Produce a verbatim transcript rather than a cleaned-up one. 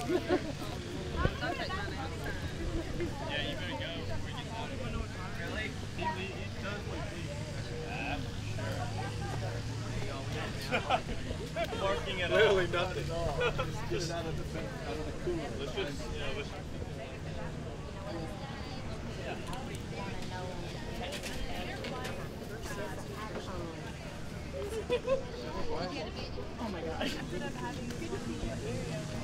Yeah, you better go before you get out of it. Really? He, he, he does like these. Barking at Literally all. nothing. Just get it out of the out of the cooler. Let's just, you know, let's Oh my gosh.